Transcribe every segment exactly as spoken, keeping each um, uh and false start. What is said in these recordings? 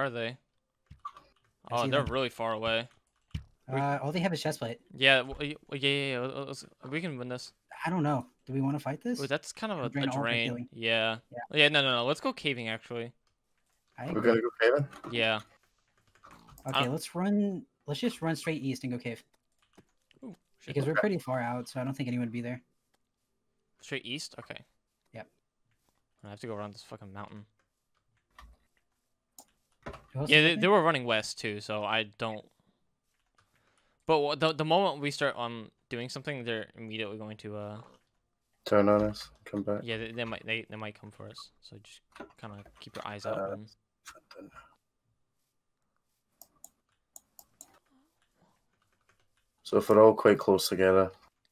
are they? I Oh, see they're them. really far away. Uh, all they have is chestplate. Yeah, w- y- yeah, yeah, yeah. let's- We can win this. I don't know. Do we want to fight this? Wait, that's kind of Or a, drain a all of our drain. healing? Yeah. Yeah. Yeah, no, no, no. Let's go caving, actually. I We're agree. gonna go caving. Yeah. Okay, Uh, let's run. Let's just run straight east and go cave. Ooh, shit. Because we're pretty far out, so I don't think anyone would be there. Straight east? Okay. Yep. I have to go around this fucking mountain. Who else Yeah, is they, with they me? were running west, too, so I don't... But wha- the, the moment we start um doing something, they're immediately going to... uh Turn on us. Come back. Yeah, they, they might they, they might come for us. So just kind of keep your eyes out Uh, for them. So if we're all quite close together,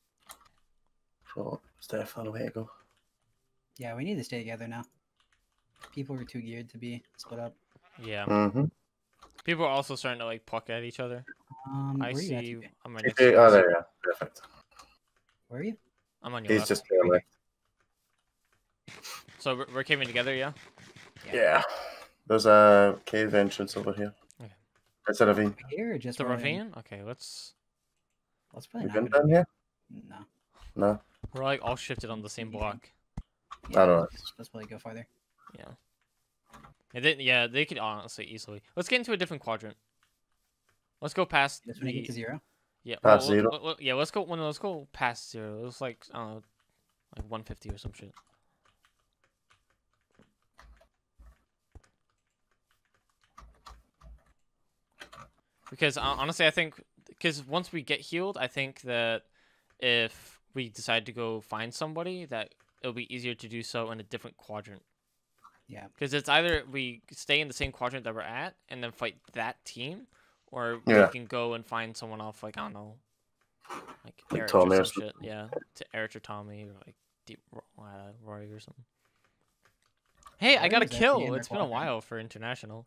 so it's definitely the way to go. Yeah, we need to stay together now. People were too geared to be split up. Yeah. Mm-hmm. People are also starting to, like, puck at each other. Um, I where you at, see... T J? I'm right Oh, next to you. there, yeah. Perfect. Where are you? I'm on your He's left. just there, like, So we're, we're caving together, yeah? yeah. There's a cave entrance over here. Okay. It's a ravine. Here or just The where I am? ravine? Okay, let's... Let's probably You not been go down here? No. No. We're, like, all shifted on the same block. Yeah, I don't know. let's, let's probably go farther. Yeah. Yeah they, yeah, they could honestly easily. Let's get into a different quadrant. Let's go past Just when I get the... to zero. Yeah, Past well, zero? let- let- yeah, let's go. Well, no, let's go past zero. Let's like, I don't know, like one fifty or some shit. Because uh, honestly, I think because once we get healed, I think that if we decide to go find somebody, that it'll be easier to do so in a different quadrant. Yeah. Because it's either we stay in the same quadrant that we're at and then fight that team, or Yeah. we can go and find someone off, like, I don't know, like Like Eric Tommy or or some shit. Yeah, to Eric or Tommy or like Deep uh, Roy or something. Hey, I Roy got a was actually in kill. their It's been a quadrant. while for international.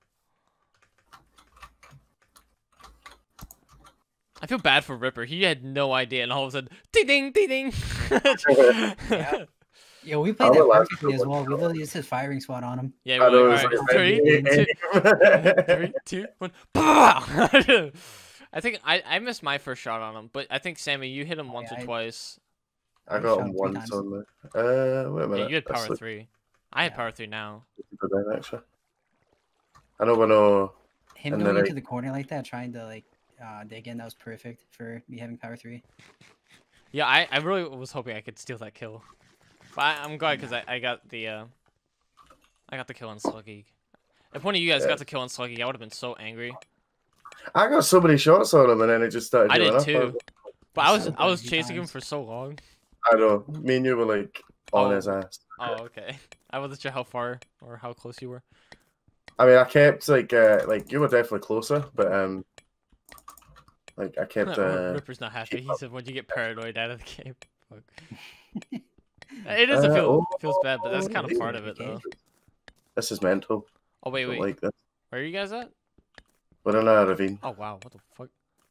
I feel bad for Ripper. He had no idea, and all of a sudden, ding ding ding ding. Yeah. Yo, we played I that would like perfectly to as watch well. We that. literally just hit firing squad on him. Yeah, I we're know, like, it was all like, right, three, two, three, two, one. Pow! I think I, I missed my first shot on him, but I think Sammy, you hit him Oh, once yeah, or I- twice. I I got shot him him three once times. on the. Uh, wait a minute. Yeah, you had That's power like three. I had Yeah. power three now. deeper down, actually. I know we're no. Him And going then into I- the corner like that, trying to like uh, dig in, that was perfect for me having power three. Yeah, I, I really was hoping I could steal that kill. But I, I'm glad because I, I got the uh, I got the kill on Sluggy. If one of you guys Yeah. got the kill on Sluggy, I would have been so angry. I got so many shots on him, and then it just started. I going did up. I too. was- But I was So I was good, chasing him times. for so long. I know. Me and you were like on Oh. his ass. Oh, okay. I wasn't sure how far or how close you were. I mean, I kept like uh, like you were definitely closer, but um, like I kept. Uh, Ripper's not happy. He said, "When you get paranoid out of the game." Fuck. It is a uh, feel oh, feels bad, but that's kind of oh, part of it, though. This is mental. Oh wait, I don't wait. like this. Where are you guys at? We're in a ravine. Oh wow, what the fuck?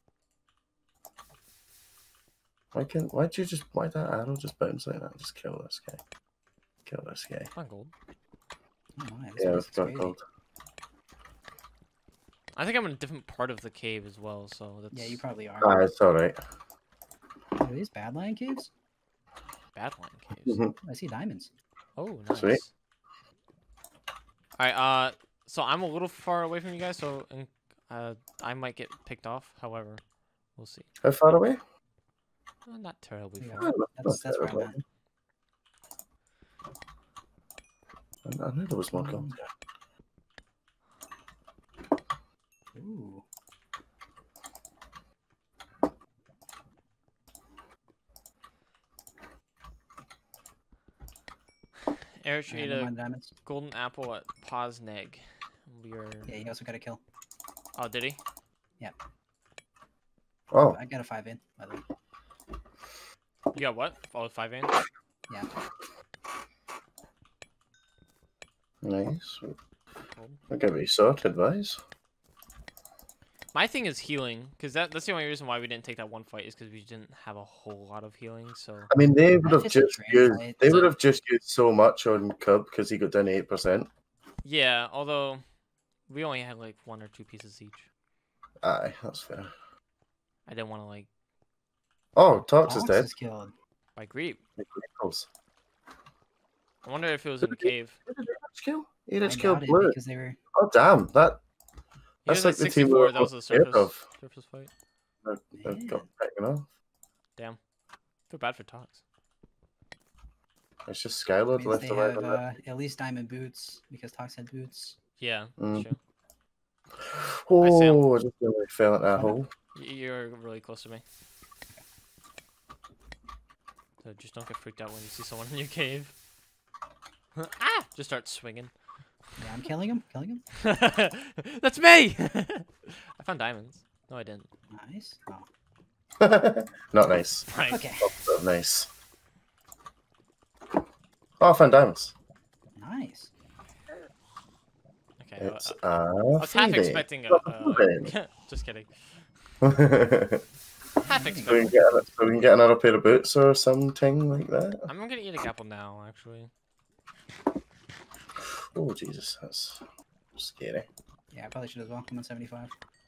Why can't? Why'd you just? Why'd that arrow just bounce like that? Just kill this guy. Kill this guy. I'm gold. Oh my, this Yeah, place we've is got crazy. gold. I think I'm in a different part of the cave as well, so that's Yeah, you probably are. Ah, it's all right. Are these Badlion caves? Badline caves. Mhm. I see diamonds. Oh, nice. Sweet. All right, uh, so I'm a little far away from you guys, so and, uh, I might get picked off. However, we'll see. How far away? Uh, not terribly Yeah. far. Oh, That's that's where I'm terrible. at. I, I knew there was more gold. Ooh. Eric Yeah, ate never a mind diamonds. golden apple at Posneg. We are. Yeah, he also got a kill. Oh, did he? Oh, I got a five in, by the way. You got what? Oh, five in. Yeah. nice. Gold. I'll give you sorted advice. My thing is healing, because that, that's the only reason why we didn't take that one fight is because we didn't have a whole lot of healing. So I mean, they would have just a just train used. fight. They So- would have just used so much on Cub because he got down eight percent. yeah, although we only had like one or two pieces each. Aye, that's fair. I didn't want to like Oh, Tox is Fox dead. is killed. by Greep. The Gripples. I wonder if it was in the cave. Who did H kill? I H killed doubt it Blue. because they were. Oh damn, that He that's was like at the team sixty-four. we're That was the scared surface of. surface fight. They've, they've Man. got taken off. Damn. Feel bad for Tox. It's just Skylord Means left they alive. have on that. uh, at least diamond boots because Tox had boots. Yeah, Mm. true. Oh, I just really fell at that Oh, no. hole. Y- You're really close to me. So just don't get freaked out when you see someone in your cave. Ah! Just start swinging. Yeah, I'm killing him. Killing him. That's me! I found diamonds. No, I didn't. Nice. Oh. Not nice. Right. Okay. Not nice. Oh, I found diamonds. Nice. Okay. It's I, uh, I was half Friday. expecting a. Not Uh, Friday. just kidding. so Half we can expecting. get so we can get another pair of boots or something like that. I'm gonna eat a apple now, actually. Oh Jesus, that's scary. Yeah, I probably should as well. I'm on seventy-five.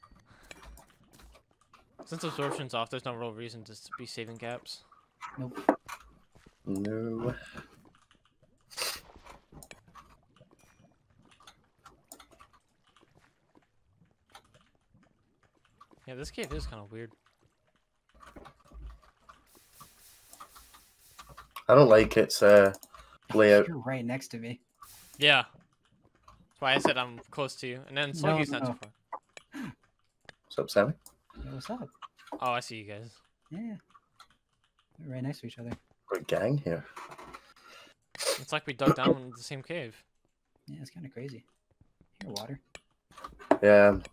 Since absorption's off, there's no real reason to s- be saving gaps. Nope. No. Yeah, this cave is kind of weird. I don't like its uh, layout. You're right next to me. Yeah. That's why I said I'm close to you. And then Sluggy's not no. too far. What's up, Sammy? Yo, what's up? Oh, I see you guys. Yeah. We're right next to each other. We're a gang here. It's like we dug down in the same cave. Yeah, it's kind of crazy. Here, water. Yeah. um,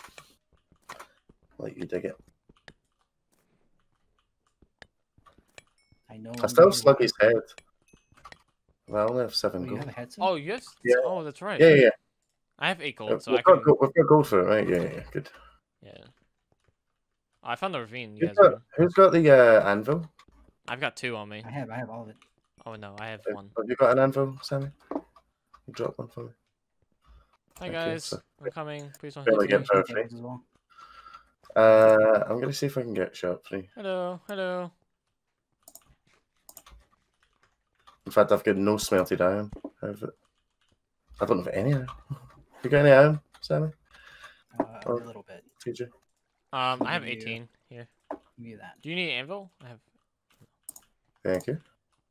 Like you dig it. I know. I I'm still here. slug his head. Well, I only have seven Oh, you gold. have a headset? Oh, you have. Yeah. Oh, that's right. Yeah, yeah, yeah. I have eight Uh, gold, so we've, I got can. gold, we've got gold for it, right? Yeah, yeah, yeah. Good. Yeah. Oh, I found the ravine. You Who's guys. got, Are... who's got the uh, anvil? I've got two on me. I have. I have all of it. Oh no, I have Have one. have you got an anvil, Sammy? You drop one for me. Hi Thank you, guys, sir. I'm coming. Please don't Barely hit me. get for Tables free. as well. Uh, I'm gonna see if I can get shot free. Hello, hello. In fact, I've got no smelted iron. I have it. I don't have any iron. You got any iron, Sammy? Uh, Oh. a little bit. T J? Um, I have Give you- eighteen here. Give you that. Do you need an anvil? I have. Thank you.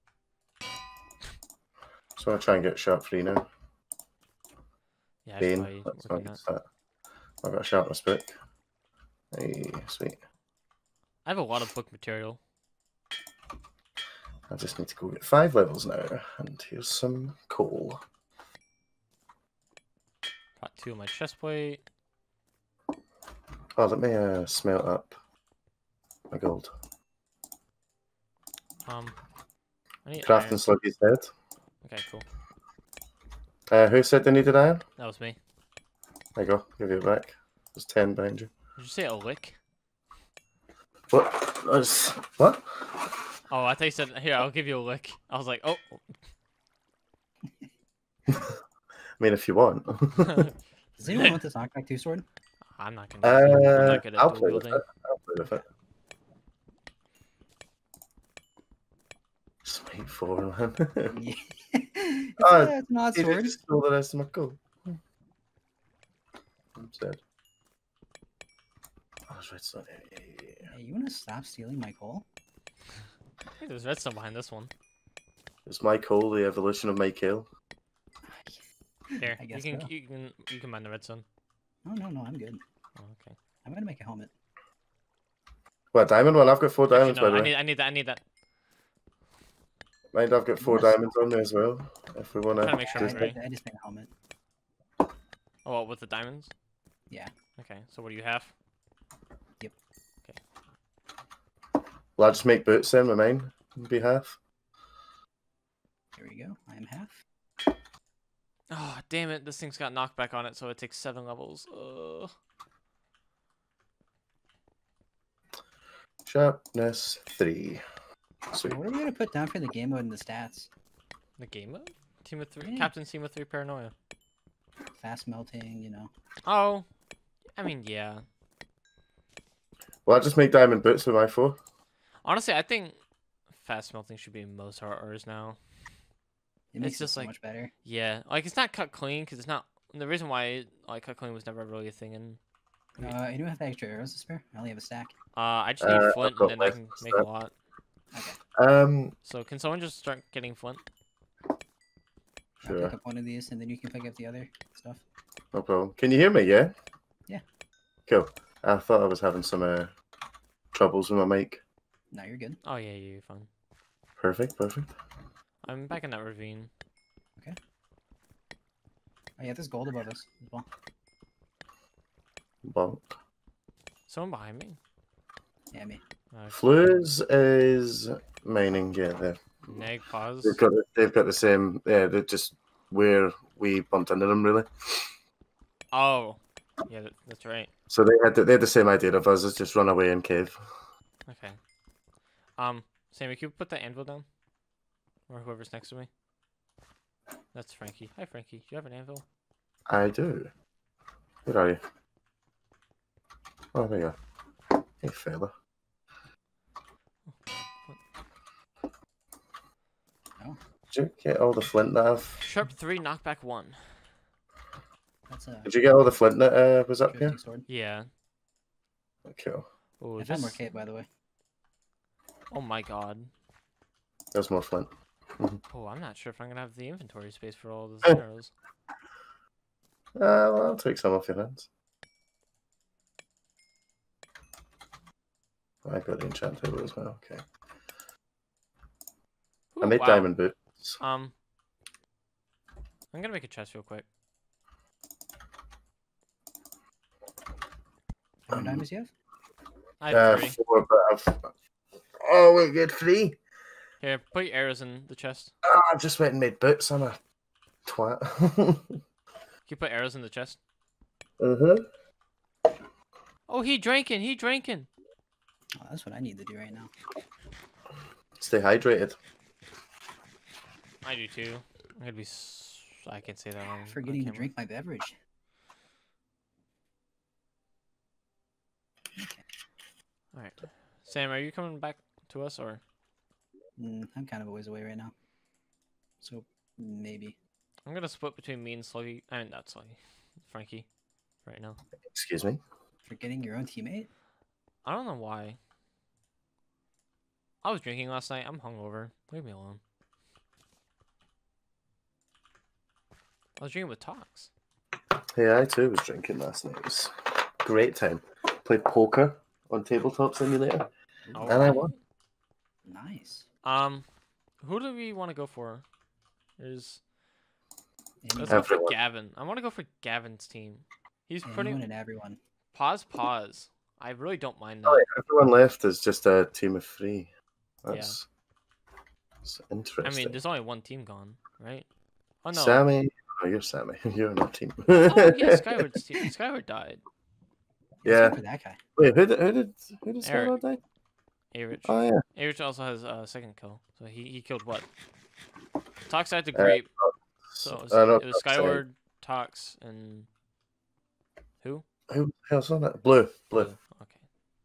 So I'm gonna try and get shot free now. Yeah, I should Bane. probably That's work not on good that. start. I've got a sharpness book. Hey, sweet. I have a lot of book material. I just need to go get five levels now, and here's some coal. Got two of my chest plate. Oh, let me uh, smelt up my gold. Um, I need Craft iron. and Sluggy's dead. Okay, cool. Uh, who said they needed iron? That was me. There you go. Give you it back. There's ten behind you. Did you say a lick? What? There's... What? Oh, I thought you said here. I'll give you a lick. I was like, oh. I mean, if you want. Does anyone want this knockback two sword? I'm not gonna. use it. I'm uh, not good at I'll dual play with wielding. it. I'll play with it. Smite four, man. Yeah. it's, Ah, uh, it's an odd He sword. just stole the rest of my gold. I'm sad. Oh, that's right, it's not there. Yeah, yeah, yeah. Hey, you want to stop stealing my coal? I think there's redstone behind this one. It's my coal, the evolution of my kill. Here, I you guess can so. you can you can mine the redstone. No, no, no. I'm good. Oh, okay. I'm gonna make a helmet. What, diamond one? I've got four diamonds, Actually, by no, the I way. need I need that I need that. Mind, I've got four Yes. diamonds on me as well. If we want Trying to to. make sure I, I'm ready. I just made a helmet. Oh, what, with the diamonds? Yeah. Okay, so what do you have? Well, I just make boots then with mine on behalf. Here we go. I am half. Oh, damn it! This thing's got knockback on it, so it takes seven levels. Ugh. Sharpness three. Sweet. So what are we gonna put down for the game mode and the stats? The game mode? Team of three. Yeah. Captain Team of three paranoia. Fast melting, you know. Oh, I mean, yeah. Well, I just make diamond boots with my four. Honestly, I think fast melting should be in most R Rs now. It makes it just so like- much better. Yeah, like it's not cut clean because it's not. The reason why like cut clean was never really a thing in. Uh, you don't have the extra arrows to spare? I only have a stack. Uh, I just need Uh, I've flint got and then I less can make a stuff. lot. Okay. Um, So can someone just start getting flint? I'll sure, pick up one of these, and then you can pick up the other stuff. no problem. Can you hear me? Yeah. Yeah. Cool. I thought I was having some uh, troubles with my mic. No, you're good. Oh yeah, you're fine. Perfect. Perfect. I'm back in that ravine. Oh yeah, there's gold above us as well. Bonk. Someone behind me. Yeah, me. Uh, Flues is mining. Yeah, they're, neg pause. they've got the- they've got the same. Yeah, they're just where we bumped into them really. Oh, yeah, that, that's right. So they had the, they had the same idea of us. Is just run away and cave. Okay. Um, Sammy, can you put the anvil down? Or whoever's next to me. That's Frankie. Hi, Frankie. Do you have an anvil? I do. Where are you? Oh, there you are. Hey, fella. Oh, Did you get all the flint that I've... Sharp three, knockback one. that's a Did you get all the flint that uh, was up here? drifting sword. Yeah. Cool. Oh, I found more just... cape, by the way. Oh my god. There's more flint. Oh, I'm not sure if I'm gonna have the inventory space for all those Eh. arrows. Uh, well, I'll take some off your hands. I got the enchant table as well. Okay. I Ooh, made wow. diamond boots. Um, I'm gonna make a chest real quick. How many Um, diamonds do you have? I have Uh, three. four, but I've... Oh, wait, get three? Here, put your arrows in the chest. Oh, I just went and made boots. I'm a twat. Can you put arrows in the chest? uh-huh. Oh, he drinking. He drinking. Oh, that's what I need to do right now. Stay hydrated. I do too. I'm gonna be. S I can't say that on. on Forgetting to camera. drink my beverage. All right, Sam, are you coming back to us or? Mm, I'm kind of a ways away right now. So, maybe. I'm gonna split between me and Sluggy. I mean, not Sluggy, Frankie, right now. Excuse me. Forgetting your own teammate? I don't know why. I was drinking last night. I'm hungover. Leave me alone. I was drinking with Tox. Yeah, I too was drinking last night. It was a great time. Played poker on Tabletop Simulator. Oh, And I won. Nice. Um, who do we want to go for? There's Anyone, let's go for Everyone. Gavin. I want to go for Gavin's team. He's anyone pretty and everyone. pause pause. I really don't mind that. Oh, yeah, everyone left is just a team of three. That's, that's I interesting. mean, there's only one team gone, right? Oh no. Sammy. Oh, you're Sammy. You're on our team. Oh yeah, Skyward's team. Skyward died. Yeah. Except for that guy. Wait, who did who did who did Eric. Skyward die? Arich. Oh yeah. Arich also has a uh, second kill, so he he killed what? Tox had the Uh, grape. So it was, I know it was Tox died. Skyward, Tox, and who? Who the hell's on that? Blue. Blue. Okay.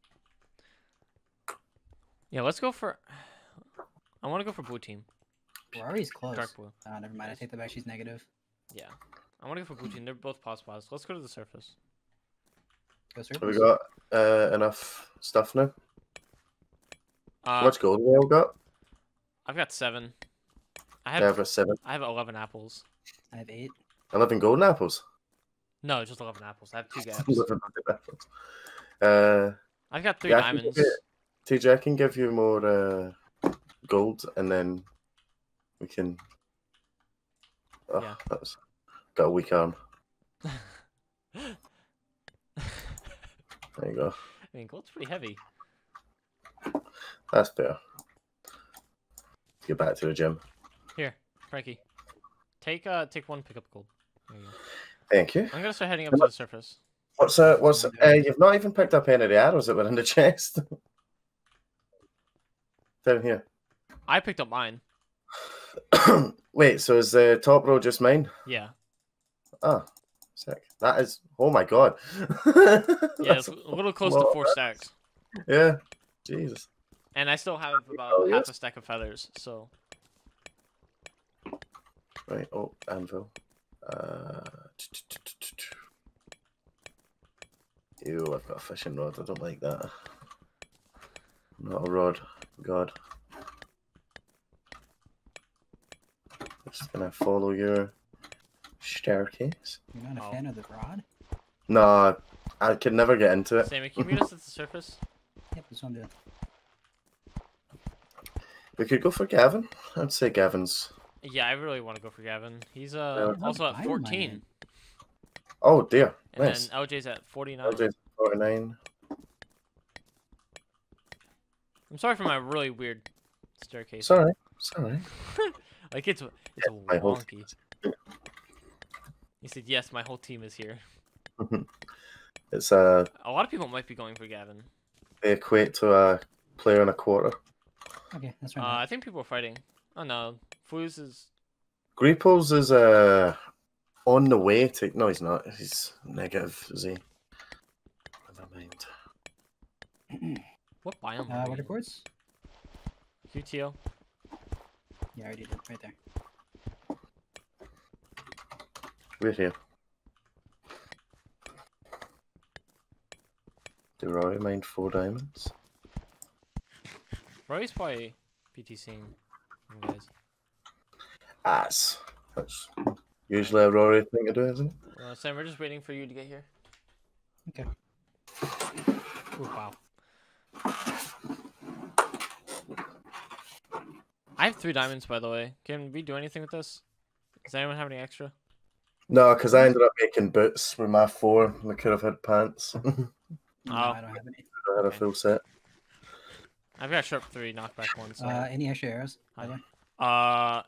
Yeah, let's go for. I want to go for blue team. Ferrari's close. Dark blue. Oh, never mind. I take that back. She's negative. Yeah. I want to go for blue team. They're both pause pause. Let's go to the surface. Go Have we surface. got uh, enough stuff now? Uh, How much gold have we all got? I've got seven. I I have have a seven. I have eleven apples. I have eight. Eleven golden apples. No, just eleven apples. I have two gaps. Eleven golden apples. Uh, I've got three yeah, I can diamonds. give you- T J, I can give you more uh, gold, and then we can. Oh, Yeah. that's got a weak arm. There you go. I mean, gold's pretty heavy. That's fair. Get back to the gym. Here, Frankie. Take uh take one pick up gold. There you go. Thank you. I'm gonna start heading up to the surface. What's uh, what's uh, you've not even picked up any of the arrows that were in the chest. Down here. I picked up mine. Wait, so is the top row just mine? Yeah. Ah, Sick. That is. Oh my god. Yeah, That's it's a little close lot to of four that. stacks. Yeah. Jesus. And I still have about Oh, half yes. a stack of feathers, so. Right. Oh, anvil. Uh. Ew, I've got a fishing rod. I don't like that. Not a rod. God. Just gonna follow your staircase. You're not a Oh. fan of the rod? No, I could never get into it. Sammy, can you meet us at the surface? Yep, this one did. We could go for Gavin. I'd say Gavin's. Yeah, I really want to go for Gavin. He's Yeah. uh How's also at Iron fourteen. Man? Oh dear. And Nice. then L J's at forty-nine. L J's forty-nine. I'm sorry for my really weird staircase. Sorry. Sorry. Like it's it's My whole wonky. He said, "Yes, my whole team is here." It's uh A lot of people might be going for Gavin. they equate to a player and a quarter. Okay, that's Uh, right. I think people are fighting. Oh no, Fuse is. Greepos is uh on the way to no he's not. He's negative, is he? Never mind. What biome? uh, are we water in? quartz? Q T O. Yeah, I already did. Right there. We're here. Do Rory mind four diamonds? Roy's probably PTCing you guys. Ass. That's usually a Rory thing to do, isn't it? Uh, Sam, we're just waiting for you to get here. Okay. Ooh, wow. I have three diamonds, by the way. Can we do anything with this? Does anyone have any extra? No, because I ended up making boots with my four. I could have had pants. I No, Oh. I don't have any. had a Okay. full set. I've got sharp three, knockback one. So. Uh, any extra arrows? By the way? Uh,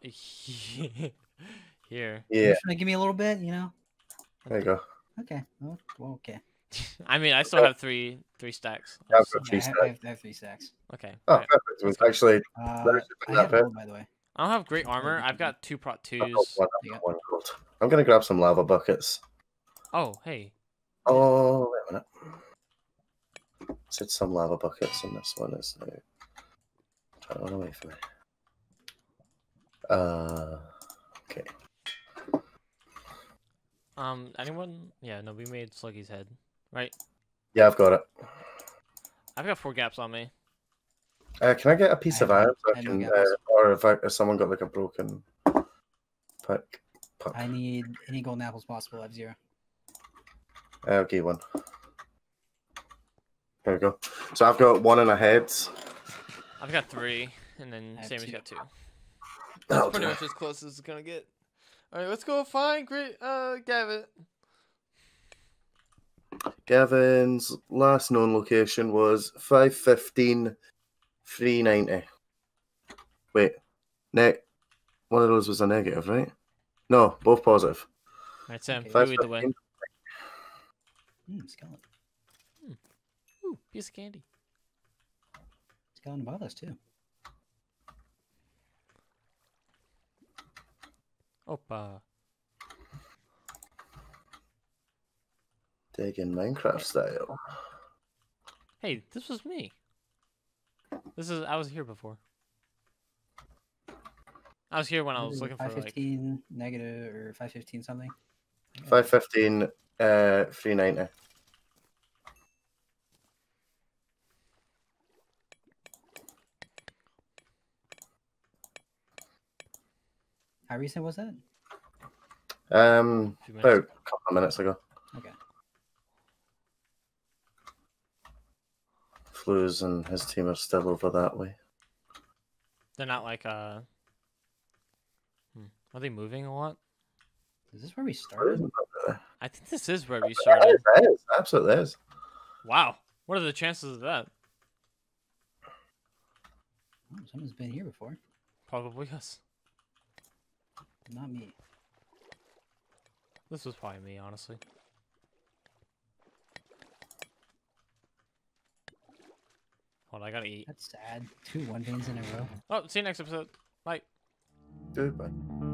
here. Yeah, Just wanna give me a little bit, you know? there you go. Okay. Oh, well, okay. I mean, I still have three three stacks. Yeah, I've So- got Yeah, three I, have, I, stacks. have, I have three stacks. Okay. Oh, alright. perfect. Let's It's go. actually, Uh, There's I that have bit. gold, by the way. I don't have great armor. I've got two prot I've got twos. one, I've got one gold. I'm gonna grab some lava buckets. Oh, hey. Oh, wait a minute. Said some lava buckets, and this one is now trying to run away from me. Uh, okay. Um, anyone? Yeah, no, we made Sluggy's head, right? Yeah, I've got it. I've got four gaps on me. Uh, can I get a piece I of have no- iron so I I have no can, gaps. uh, or if, I, if someone got like a broken pick, puck, I need any golden apples possible. I have zero. I'll give you one. There we go. So I've got one in a head. I've got three, and then I have Sammy's two. got two. That'll That's pretty do. much as close as it's gonna get. All right, let's go find great uh Gavin. Gavin's last known location was five fifteen, three ninety. Wait, net. One of those was a negative, right? No, both positive. All right, Sam, Okay. you lead the way. Hmm, skeleton. Ooh, piece of candy. Skeleton above us, too. Opa. Digging Minecraft style. Hey, this was me. This is I was here before. I was here when I was looking for five like. fifteen negative or five fifteen something. five fifteen, uh, three ninety. How recent was that? Um, a few minutes. about a couple of minutes ago. Okay. Fluz and his team are still over that way. They're not like uh. Hmm. Are they moving a lot? Is this where we started? I think this is where we It started. is, it is, absolutely is. Wow. What are the chances of that? Oh, someone's been here before. Probably us. Not me. This was probably me, honestly. Hold on, I gotta eat. That's sad. Two one veins in a row. Oh, see you next episode. Bye. Goodbye.